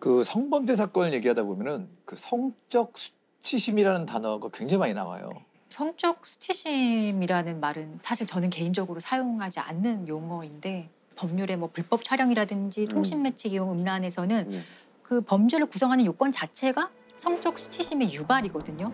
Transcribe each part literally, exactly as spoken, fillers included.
그 성범죄 사건을 얘기하다 보면은 그 성적 수치심이라는 단어가 굉장히 많이 나와요. 성적 수치심이라는 말은 사실 저는 개인적으로 사용하지 않는 용어인데 법률의 뭐 불법 촬영이라든지 통신 매체 이용 음란에서는 음. 그 범죄를 구성하는 요건 자체가 성적 수치심의 유발이거든요.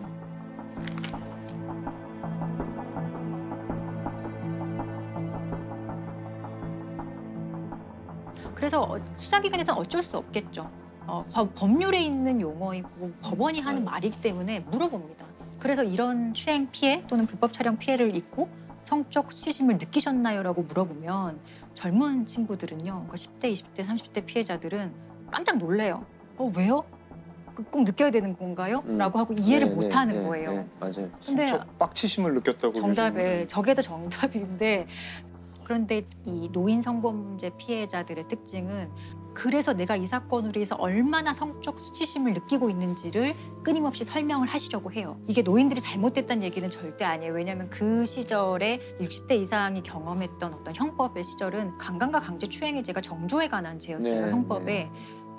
그래서 수사기관에서는 어쩔 수 없겠죠. 어, 법률에 있는 용어이고 법원이 하는 말이기 때문에 물어봅니다. 그래서 이런 추행 피해 또는 불법 촬영 피해를 입고 성적 수치심을 느끼셨나요? 라고 물어보면 젊은 친구들은요. 그러니까 십 대, 이십 대, 삼십 대 피해자들은 깜짝 놀래요. 어, 왜요? 꼭 느껴야 되는 건가요? 음. 라고 하고 이해를 네, 못하는 네, 거예요. 네, 맞아요. 근데 성적 빡치심을 느꼈다고. 정답에 저게 더 정답인데 그런데 이 노인 성범죄 피해자들의 특징은 그래서 내가 이 사건으로 해서 얼마나 성적 수치심을 느끼고 있는지를 끊임없이 설명을 하시려고 해요. 이게 노인들이 잘못됐다는 얘기는 절대 아니에요. 왜냐하면 그 시절에 육십 대 이상이 경험했던 어떤 형법의 시절은 강간과 강제 추행의 죄가 정조에 관한 죄였어요. 네, 형법에. 네.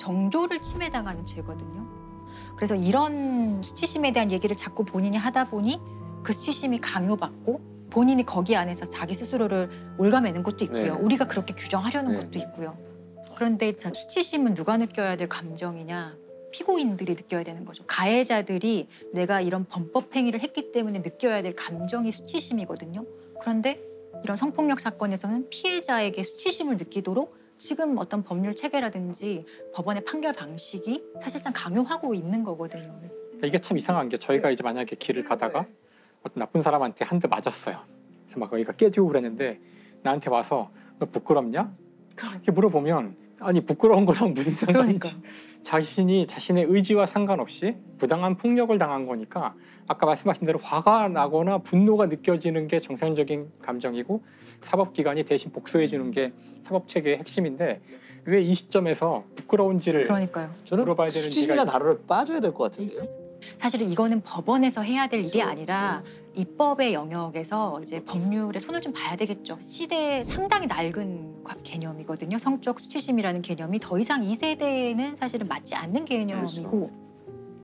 정조를 침해당하는 죄거든요. 그래서 이런 수치심에 대한 얘기를 자꾸 본인이 하다 보니 그 수치심이 강요받고 본인이 거기 안에서 자기 스스로를 올가매는 것도 있고요. 네. 우리가 그렇게 규정하려는 네. 것도 있고요. 그런데 자, 수치심은 누가 느껴야 될 감정이냐? 피고인들이 느껴야 되는 거죠. 가해자들이 내가 이런 범법 행위를 했기 때문에 느껴야 될 감정이 수치심이거든요. 그런데 이런 성폭력 사건에서는 피해자에게 수치심을 느끼도록 지금 어떤 법률 체계라든지 법원의 판결 방식이 사실상 강요하고 있는 거거든요. 이게 참 이상한 게 저희가 이제 만약에 길을 가다가 어떤 나쁜 사람한테 한 대 맞았어요. 그래서 막 거기가 깨지고 그랬는데 나한테 와서 너 부끄럽냐? 이렇게 물어보면 아니 부끄러운 거랑 무슨 상관인지. 그러니까. 자신이 자신의 의지와 상관없이 부당한 폭력을 당한 거니까 아까 말씀하신 대로 화가 나거나 분노가 느껴지는 게 정상적인 감정이고 사법기관이 대신 복수해 주는 게 사법체계의 핵심인데 왜 이 시점에서 부끄러운지를 그러니까요. 저는 물어봐야 되는 수치심이라는 지가- 단어를 빠져야 될 것 같은데요. 사실은 이거는 법원에서 해야 될 일이 아니라 입법의 영역에서 이제 법률에 손을 좀 봐야 되겠죠. 시대에 상당히 낡은 과- 개념이거든요. 성적 수치심이라는 개념이 더 이상 이 세대에는 사실은 맞지 않는 개념이고